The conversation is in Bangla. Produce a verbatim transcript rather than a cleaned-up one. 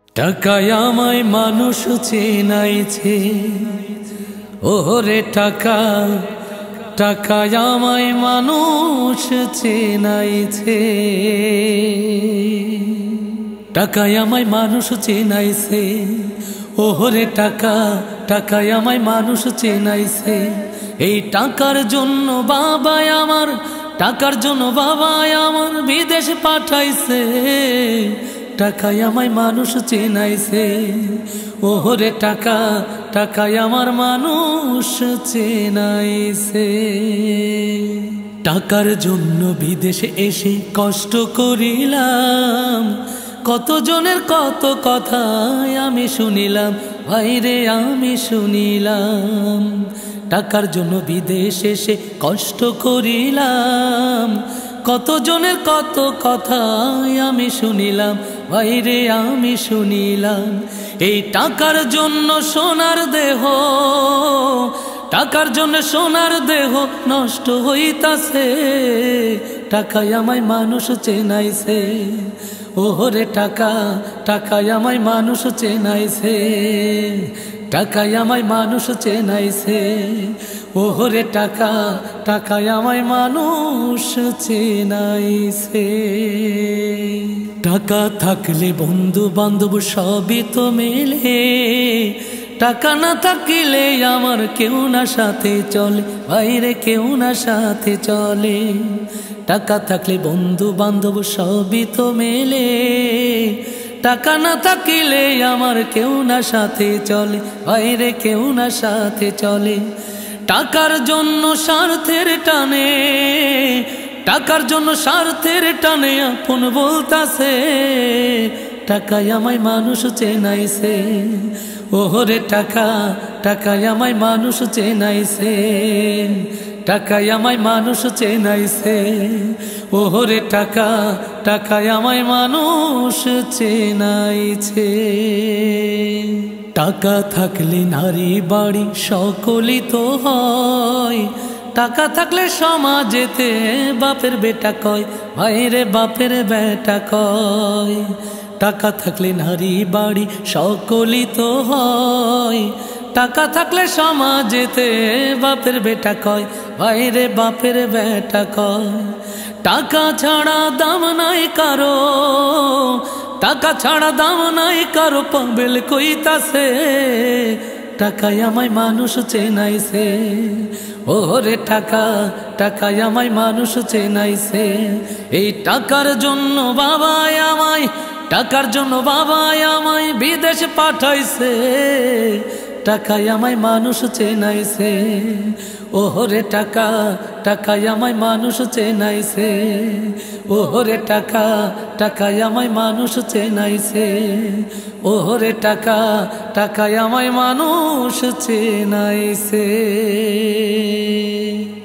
টাকায় আমায় মানুষ চেনাইছে, ওরে টাকা টাকায় আমায় মানুষ চেনাইছে, টাকায় আমায় মানুষ চেনাইছে, ওরে টাকা টাকায় আমায় মানুষ চেনাইছে। এই টাকার জন্য বাবা আমার, টাকার জন্য বাবা আমার বিদেশ পাঠাইছে, টাকায় আমায় মানুষ চেনাইছে, ওরে টাকা টাকায় আমার মানুষ চেনাইছে। টাকার জন্য বিদেশে এসে কষ্ট করিলাম, কত জনের কত কথা আমি শুনিলাম, ভাইরে আমি শুনিলাম। টাকার জন্য বিদেশে এসে কষ্ট করিলাম, কত জনের কত কথা আমি শুনিলাম, ভাইরে আমি শুনিলাম। এই টাকার জন্য সোনার দেহ, টাকার জন্য সোনার দেহ নষ্ট হইতাছে, টাকায় আমায় মানুষ চেনাইছে, ওরে টাকা টাকায় আমায় মানুষ চেনাইছে, টাকায় আমায় মানুষ চেনাইছে, ওরে টাকা টাকায় আমায় মানুষ চেনাইছে। টাকা থাকলে বন্ধু বান্ধব সবই তো মেলে, টাকা না থাকিলে আমার কেউ না সাথে চলে, বাইরে কেউ না সাথে চলে। টাকা থাকলে বন্ধু বান্ধব সবই তো মেলে, টাকা না থাকিলে আমার কেউ না সাথে চলে, বাইরে কেউ না সাথে চলে। টাকার জন্য স্বার্থের টানে, টাকার জন্য স্বার্থের টানে আপন বলতাছে, টাকায় আমায় মানুষ চেনাইছে, ওরে টাকা টাকায় আমায় মানুষ চেনাইছে, টাকায় আমায় মানুষ চেনাইছে, ওরে টাকা টাকায় আমায় মানুষ চেনাইছে। টাকা থাকলে নারী বাড়ি সকলই তো হয়, টাকা থাকলে সমাজেতে বাপের বেটা কয়, ভাইরে বাপের বেটা কয়। টাকা থাকলে নারী বাড়ি সকলই তো হয়, টাকা থাকলে সমাজেতে বাপের বেটা কয়, ভাইরে বাপের বেটা কয়। টাকা ছাড়া দাম নাই কারো, টাকা ছাড়া দাম নাই কারো, পাবেল কইতাছে, টাকায় আমায় মানুষ চেনাইছে, ওরে টাকা টাকায় আমায় মানুষ চেনাইছে। এই টাকার জন্য বাবা আমায়, টাকার জন্য বাবা আমায় বিদেশ পাঠাইছে, টাকায় আমায় মানুষ চেনাইছে, ওরে টাকা টাকায় আমায় মানুষ চেনাইছে, ওরে টাকা টাকায় আমায় মানুষ চেনাইছে, ওরে টাকা টাকায় আমায় মানুষ চেনাইছে।